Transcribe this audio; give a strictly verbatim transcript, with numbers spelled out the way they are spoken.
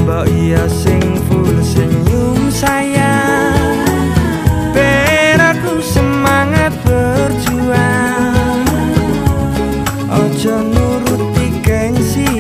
mbok iya sing full senyum sayang, ben aku semangat berjuang. Ojo nuruti gengsi